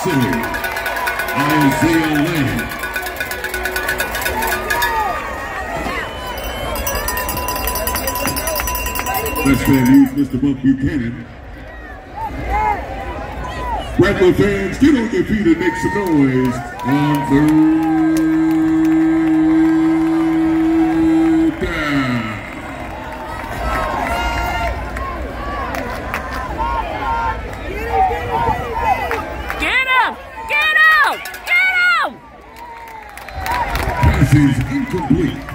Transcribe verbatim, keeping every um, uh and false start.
City, Isaiah Lane. Let's fan use Mister Buck Buchanan. Bradford fans, get on your feet and make some noise on third down. Get him! Get him! Get him! Pass is incomplete.